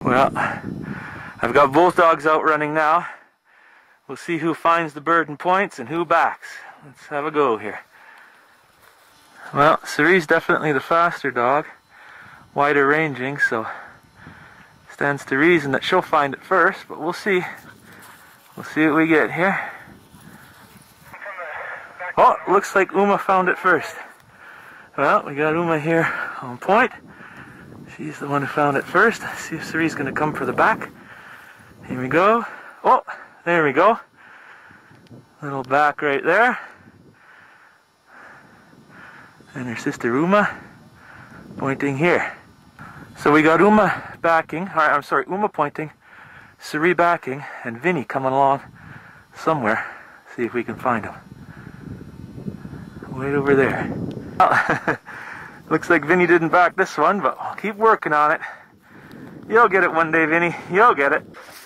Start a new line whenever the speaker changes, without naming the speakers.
Well, I've got both dogs out running now. We'll see who finds the bird and points and who backs. Let's have a go here. Well, Cerie's definitely the faster dog, wider ranging, so stands to reason that she'll find it first, but we'll see. We'll see what we get here. Oh, looks like Uma found it first. Well, we got Uma here on point. She's the one who found it first. Let's see if Cerie's going to come for the back. Here we go. Oh, there we go. Little back right there. And her sister Uma pointing here. So we got Uma backing, Uma pointing, Cerie backing, and Vinny coming along somewhere. See if we can find him. Right over there. Well, looks like Vinny didn't back this one, but I'll keep working on it. You'll get it one day, Vinny. You'll get it.